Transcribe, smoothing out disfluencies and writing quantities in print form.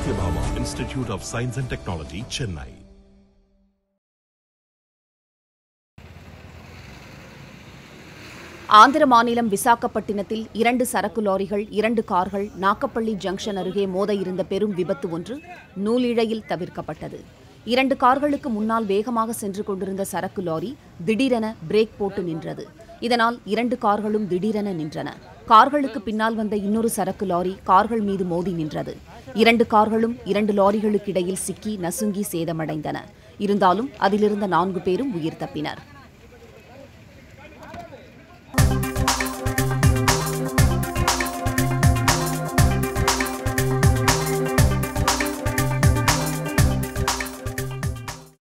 Satyabhama Institute of Science and Technology, Chennai. Andhra மாநிலம் விசாகப்பட்டினத்தில் 2 சரக்கு லாரிகள் 2 கார்கள் நாக்கப்பள்ளி ஜங்ஷன் அருகே மோத இருந்த பெரும் விபத்து ஒன்று நூலிழையில் தவிர்க்கப்பட்டது. 2 கார்களுக்கு முன்னால் வேகமாக சென்று கொண்டிருந்த சரக்கு லாரி திடீரென பிரேக் போட்டு நின்றது. இதனால் 2 கார்களும் திடீரென நின்றன. கார்களுக்கு பின்னால் வந்த இன்னொரு சரக்கு லாரி கார்கள் மீது மோதி நின்றது. 2 கார்களும் 2 லாரிகளுக்கு இடையில் சிக்கி நசுங்கி சேதமடைந்தன. இருந்தாலும் அதிலிருந்த 4 பேரும் உயிர் தப்பினர்.